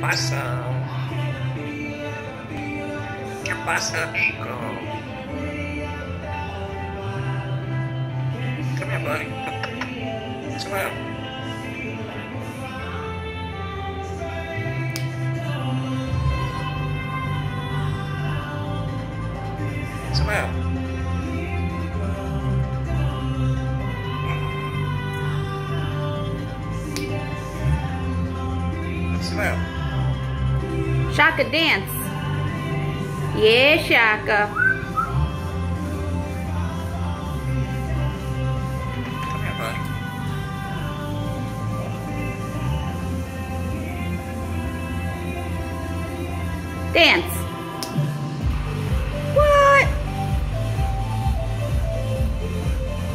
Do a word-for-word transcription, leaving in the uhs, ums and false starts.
pasa? ¿Qué pasa, Nico? Come here, buddy. Smile. Smile. Smile. Shaka, dance. Yeah, Shaka. Come here, buddy. Dance.